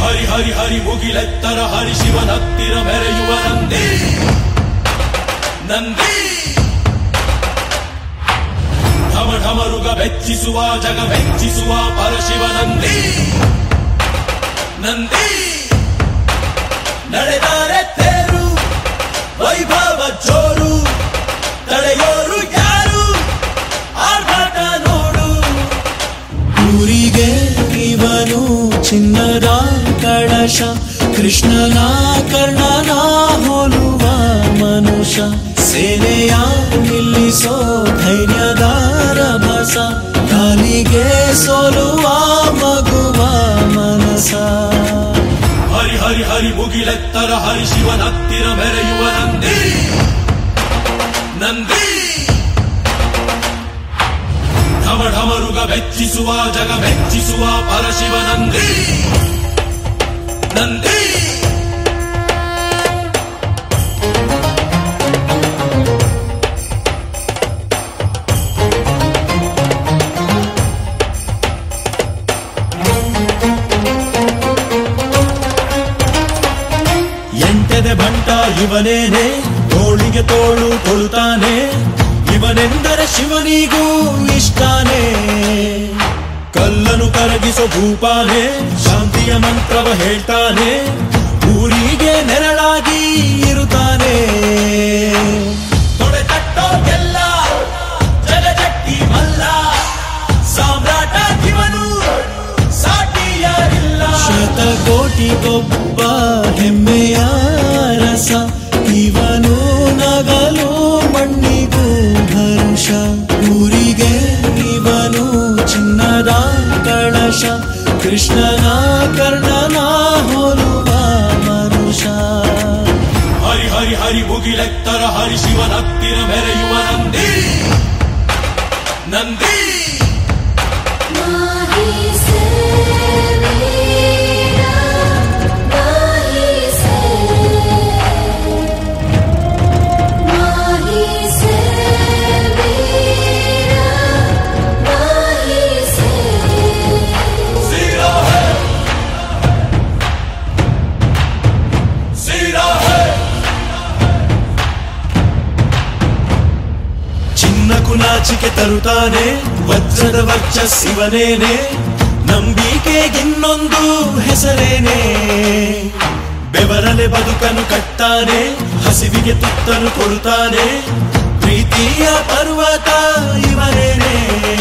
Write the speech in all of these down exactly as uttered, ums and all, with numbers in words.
ಹರಿ ಹರಿ ಹರಿ ಮುಗಿಲೆತ್ತರ ಹರಿ ಶಿವನತ್ತಿರ ಮೆರೆಯುವ ನಂದಿ ನಂದಿ ಢಮ ಢಮರುಗ ಬೆಚ್ಚಿಸುವ ಜಗ ಮೆಚ್ಚಿಸುವ ಪರಶಿವ ನಂದಿ ನಂದಿ ನಡೆದಾರೆ ತೇರು ವೈಭವ ಜೋರು ತಡೆಯೋರು ಯಾರು ಆರ್ಭಟ ನೋಡು ಊರಿಗೆ ಇವನು ಚಿನ್ನದ ಕಳಶ ಕೃಷ್ಣನ ಕರ್ಣನ ಹೋಲುವ ಮನುಷ್ಯ ಸೇನೆಯ ನಿಲ್ಲಿಸೋ ಧೈರ್ಯದ ರಭಸ ಕಾಲಿಗೆ ಸೋಲುವ ಮಗುವ ಮನಸ ಹರಿ ಹರಿ ಹರಿ ಮುಗಿಲೆತ್ತರ ಹರಿ ಶಿವನತ್ತಿರ ಮೆರೆಯುವ ನಂದಿ ನಂದಿ ಢಮ ಢಮರುಗ ಬೆಚ್ಚಿಸುವ ಜಗ ಮೆಚ್ಚಿಸುವ ಪರಶಿವ ನಂದಿ ನಂದಿ ಎಂಟದೆ ಬಂಟ ಇವನೇನೆ ತೋಳಿಗೆ ತೋಳು ಕೊಡುತ್ತಾನೆ ಇವನೆಂದರೆ ಶಿವನಿಗೂ ಇಷ್ಟಾನೆ ಕಲ್ಲನು ಕರಗಿಸೋ ಭೂಪಾನೆ ಶಾಂತಿಯ ಮಂತ್ರವ ಹೇಳ್ತಾನೆ ಊರಿಗೆ ನೆರಳಾಗಿ ಇರುತ್ತಾನೆ ತೊಡೆ ತಟ್ಟೋ ಎಲ್ಲ ಜಗಜಟ್ಟಿ ಮಲ್ಲ ಸಾಮ್ರಾಟ ಇವನು ಸಾಟಿಯಾರಿಲ್ಲ ಶತಕೋಟಿಗೊಬ್ಬ ಹೆಮ್ಮೆಯ ರಸ ಇವನು ನಗಲು ಮಣ್ಣಿಗೂ ಭರುಷ ಊರಿಗೆ ಇವನು ಚಿನ್ನದ ಕಳಶ ಕೃಷ್ಣನ ಕರ್ಣನ ಹೋಲುವ ಮನುಷ್ಯ ಹರಿ ಹರಿ ಹರಿ ಮುಗಿಲೆತ್ತರ ಹರಿ ಶಿವನತ್ತಿರ ಮೆರೆಯುವ ನಂದಿ ನಂದಿ ನಾಚಿಕೆ ತರುತ್ತಾನೆ ವಜ್ರದ ವರ್ಚಸ್ಸಿವನೇನೆ ನಂಬಿಕೆಗಿನ್ನೊಂದು ಹೆಸರೇನೆ ಬೆವರಲೆ ಬದುಕನ್ನು ಕಟ್ತಾನೆ ಹಸಿವಿಗೆ ತುತ್ತನ್ನು ಕೊಡುತ್ತಾನೆ ಪ್ರೀತಿಯ ಪರ್ವತ ಇವನೇನೆ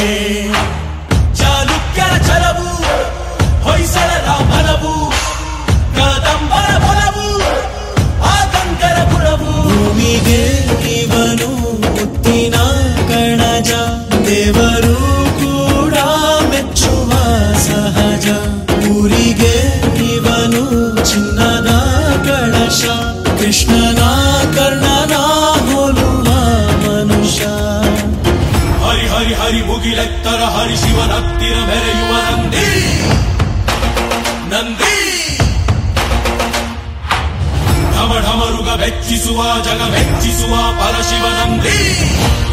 ಚಾಲುಕ್ಯರ ಛಲವು ಹೊಯ್ಸಳರ ಬಲವು ಕದಂಬರ ಬಲವು ಆತಂಕರ ಗುಣವು ಭೂಮಿಗೆ ಇವನು ಮುತ್ತಿನ ಕಣಜ ದೇವರು ಕೂಡ ಮೆಚ್ಚುವ ಸಹಜ ಊರಿಗೆ ಇವನು ಚಿನ್ನದ ಕಳಶ ಕೃಷ್ಣನ ಕರ್ಣನ ಹೋಲುವ ಮನುಷ್ಯ ಹರಿ ಹರಿ ಹರಿ ಮುಗಿಲೆತ್ತರ ಹರಿ ಶಿವನತ್ತಿರ ಮೆರೆಯುವ ನಂದಿ ನಂದಿ ಢಮ ಢಮರುಗ ಬೆಚ್ಚಿಸುವ ಜಗ ಮೆಚ್ಚಿಸುವ ಪರಶಿವ ನಂದಿ